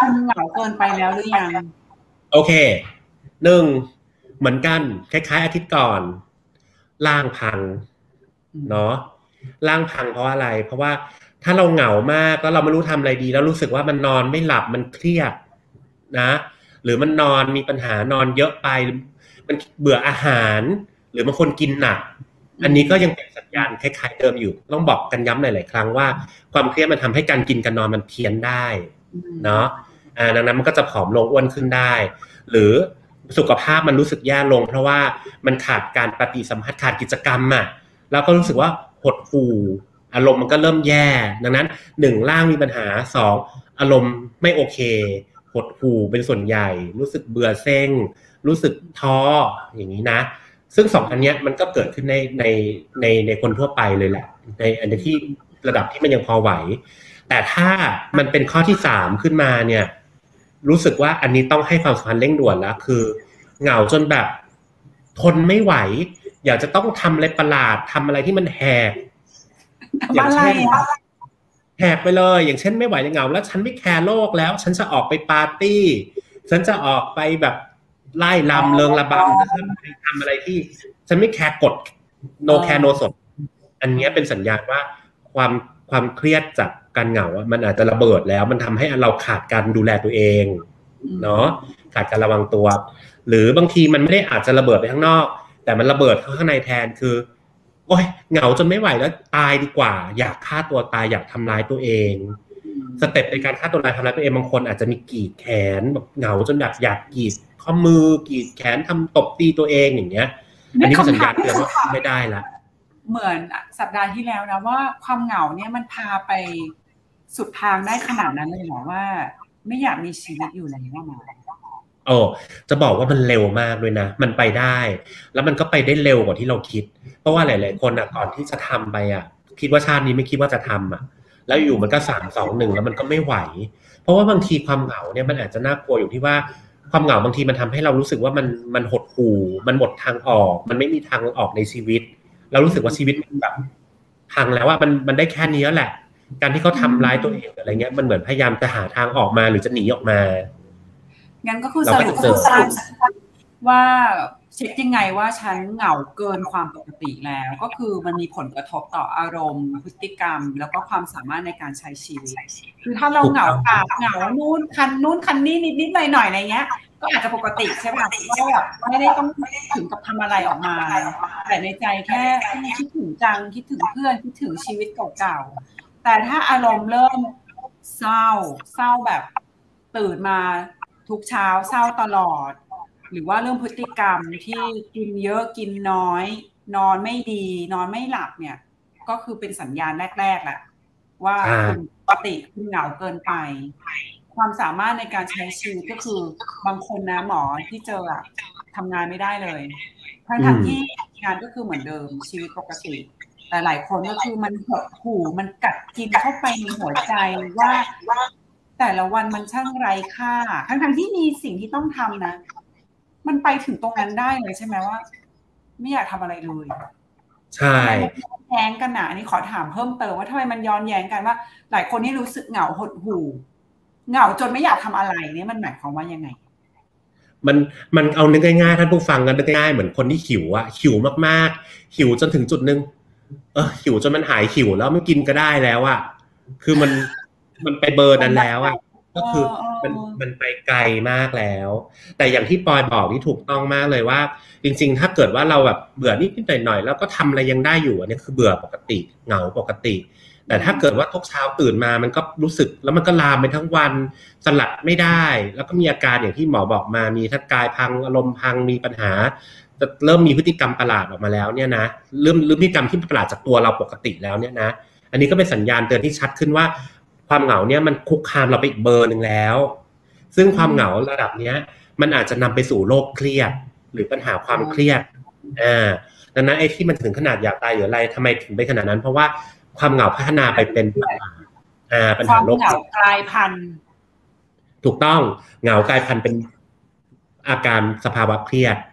มันเหงาเกินไปแล้วหรือยังโอเคหนึ่งเหมือนกันคล้ายๆอาทิตย์ก่อนร่างพังเนาะร่างพังเพราะอะไรเพราะว่าถ้าเราเหงามากแล้วเราไม่รู้ทำอะไรดีแล้วรู้สึกว่ามันนอนไม่หลับมันเครียดนะหรือมันนอนมีปัญหานอนเยอะไปมันเบื่ออาหารหรือบางคนกินหนักอันนี้ก็ยังเป็นสัญญาณคล้ายๆเดิมอยู่ต้องบอกกันย้ำหลายๆครั้งว่าความเครียดมันทำให้การกินการนอนมันเพี้ยนได้เนาะดังนั้นมันก็จะผอมลงอ้วนขึ้นได้หรือสุขภาพมันรู้สึกแย่ลงเพราะว่ามันขาดการปฏิสัมพันธ์ขาดกิจกรรมอ่ะแล้วก็รู้สึกว่าหดหู่อารมณ์มันก็เริ่มแย่ดังนั้น1ร่างมีปัญหา2อารมณ์ไม่โอเคหดหู่เป็นส่วนใหญ่รู้สึกเบื่อเซ็งรู้สึกท้ออย่างนี้นะซึ่ง2อันเนี้ยมันก็เกิดขึ้นในคนทั่วไปเลยแหละในที่ระดับที่มันยังพอไหวแต่ถ้ามันเป็นข้อที่3ขึ้นมาเนี่ยรู้สึกว่าอันนี้ต้องให้ความสำคัญเร่งด่วนแล้วคือเหงาจนแบบทนไม่ไหวอยากจะต้องทำอะไรประหลาดทำอะไรที่มันแหกอย่างเช่นแหกไปเลยอย่างเช่นไม่ไหวจะเหงาแล้วฉันไม่แคร์โลกแล้วฉันจะออกไปปาร์ตี้ฉันจะออกไปแบบไล่ลำเริงระบำฉันไปทำอะไรที่ฉันไม่แคร์กฎ no care no สนอันนี้เป็นสัญญาณว่าความเครียดจากการเหงามันอาจจะระเบิดแล้วมันทำให้เราขาดการดูแลตัวเองเนาะขาดการระวังตัวหรือบางทีมันไม่ได้อาจจะระเบิดไปข้างนอกแต่มันระเบิดข้างในแทนคือโอ๊ยเหงาจนไม่ไหวแล้วตายดีกว่าอยากฆ่าตัวตายอยากทำร้ายตัวเองสเต็ปในการฆ่าตัวตายทำร้ายตัวเองบางคนอาจจะมีกรีดแขนแบบเหงาจนแบบอยากกรีดข้อมือกรีดแขนทำตบตีตัวเองอย่างเงี้ยอันนี้เป็นสัญญาณเตือนว่าไม่ได้ละเหมือนสัปดาห์ที่แล้วนะว่าความเหงาเนี่ยมันพาไปสุดทางได้ขนาดนั้นเลยเหรอว่าไม่อยากมีชีวิตอยู่แล้วว่ามาจะบอกว่ามันเร็วมากด้วยนะมันไปได้แล้วมันก็ไปได้เร็วกว่าที่เราคิดเพราะว่าหลายๆคนก่อนที่จะทำไปคิดว่าชาตินี้ไม่คิดว่าจะทำแล้วอยู่มันก็3 2 1แล้วมันก็ไม่ไหวเพราะว่าบางทีความเหงาเนี่ยมันอาจจะน่ากลัวอยู่ที่ว่าความเหงาบางทีมันทำให้เรารู้สึกว่ามันหดหู่มันหมดทางออกมันไม่มีทางออกในชีวิตเรารู้สึกว่าชีวิตมันแบบพังแล้วว่ามันได้แค่นี้แหละการที่เขาทำร้ายตัวเองอะไรเงี้ยมันเหมือนพยายามจะหาทางออกมาหรือจะหนีออกมางั้นก็คือสรุปว่าเช็คยังไงว่าฉันเหงาเกินความปกติแล้วก็คือมันมีผลกระทบต่ออารมณ์พฤติกรรมแล้วก็ความสามารถในการใช้ชีวิตคือถ้าเราเหงานู่นคันนี่นิดหน่อยอะไรเงี้ยก็อาจจะปกติใช่ไหมว่าแบบไม่ได้ต้องถึงกับทำอะไรออกมาแต่ในใจแค่คิดถึงจังคิดถึงเพื่อนคิดถึงชีวิตเก่าๆแต่ถ้าอารมณ์เริ่มเศร้าแบบตื่นมาทุกเช้าเศร้าตลอดหรือว่าเรื่องพฤติกรรมที่กินเยอะกินน้อยนอนไม่ดีนอนไม่หลับเนี่ยก็คือเป็นสัญญาณแรกๆแหละว่าคุณปกติคุณเหงาเกินไปความสามารถในการใช้ชีวิตก็คือบางคนนะหมอที่เจอทำงานไม่ได้เลยทั้งที่งานก็คือเหมือนเดิมชีวิตปกติแต่หลายคนก็คือมันหดหู่มันกัดกินเข้าไปในหัวใจว่าแต่ละวันมันช่างไร้ค่าทั้งที่มีสิ่งที่ต้องทำนะมันไปถึงตรงนั้นได้เลยใช่ไหมว่าไม่อยากทำอะไรเลยใช่แย้งกันนะอันนี้ขอถามเพิ่มเติมว่าทำไมมันย้อนแย้งกันว่าหลายคนที่รู้สึกเหงาหดหู่เหงาจนไม่อยากทำอะไรเนี่ยมันหมายความว่ายังไงมันเอานึกง่ายๆท่านผู้ฟังกันนึกง่ายๆเหมือนคนที่หิวหิวมากๆหิวจนถึงจุดนึงหิวจนมันหายหิวแล้วไม่กินก็ได้แล้วคือมันไปเบอร์นั้นแล้วก็คือมันไปไกลมากแล้วแต่อย่างที่ปอยบอกนี่ถูกต้องมากเลยว่าจริงๆถ้าเกิดว่าเราแบบเบื่อนิดหน่อยๆแล้วก็ทำอะไรยังได้อยู่อันนี้คือเบื่อปกติเหงาปกติแต่ถ้าเกิดว่าทุกเช้าตื่นมามันก็รู้สึกแล้วมันก็ลามไปทั้งวันสลัดไม่ได้แล้วก็มีอาการอย่างที่หมอบอกมามีทั้งกายพังอารมณ์พังมีปัญหาจะเริ่มมีพฤติกรรมประหลาดออกมาแล้วเนี่ยนะเริ่มพฤติกรรมที่ประหลาดจากตัวเราปกติแล้วเนี่ยนะอันนี้ก็เป็นสัญญาณเตือนที่ชัดขึ้นว่าความเหงาเนี่ยมันคุกคามเราไปอีกเบอร์นึงแล้วซึ่งความเหงาระดับเนี้ยมันอาจจะนำไปสู่โรคเครียดหรือปัญหาความเครียดดังนั้นไอ้ที่มันถึงขนาดอยากตายหรืออะไรทำไมถึงไปขนาดนั้นเพราะว่าความเหงาพัฒนาไปเป็นปัญหาโรคเหงากลายพันธุ์ถูกต้องเหงากลายพันธุ์เป็นอาการสภาวะเครียด